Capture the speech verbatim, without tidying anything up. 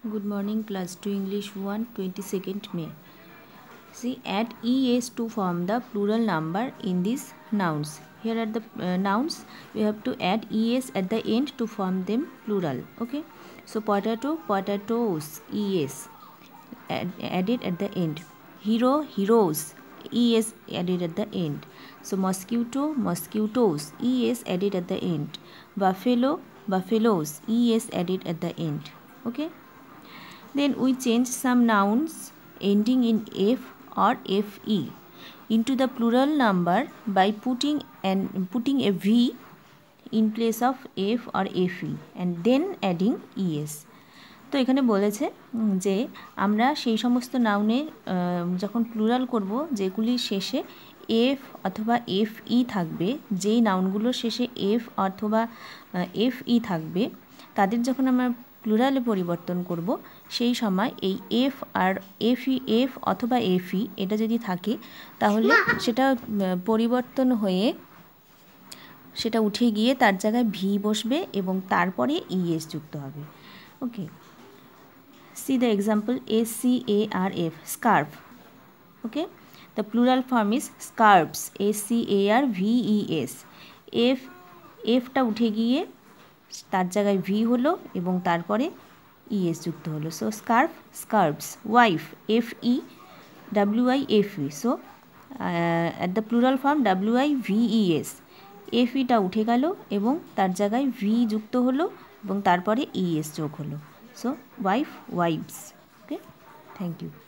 Good morning, class two, English one, twenty-second May. See, add es to form the plural number in these nouns. Here are the uh, nouns. We have to add es at the end to form them plural. Okay. So potato, potatoes, es add, added at the end. Hero, heroes, es added at the end. So mosquito, mosquitoes, es added at the end. Buffalo, buffaloes, es added at the end. Okay. Then we change some nouns ending in f or fe into the plural number by putting and putting a v in place of f or fe and then adding es. তো এখানে বলেছে যে আমরা সেই সমস্ত নাউনের যখন plural করব যেগুলির শেষে এফ অথবা এফ ই থাকবে, যেই নাউনগুলোর শেষে এফ অথবা এফ ই থাকবে তাদের যখন আমরা প্লুরালে পরিবর্তন করব সেই সময় এই F R F E F অথবা এফ ই এটা যদি থাকে তাহলে সেটা পরিবর্তন হয়ে সেটা উঠে গিয়ে তার জায়গায় ভি বসবে এবং তারপরে ইএস যুক্ত হবে। ওকে, see the example S C A R F, scarf. Okay, the plural form is scarves, S C A R V E S. F F টা উঠে গিয়ে তার জায়গায় ভি হলো এবং তারপরে ইএস যুক্ত হলো। So scarf, scarves. Wife, F E W I F E. So at the plural form W I V E S. F ইটা উঠে গেল এবং তার জায়গায় ভি যুক্ত হলো এবং তারপরে ইএস যোগ হলো। So wife, wives. Okay, thank you.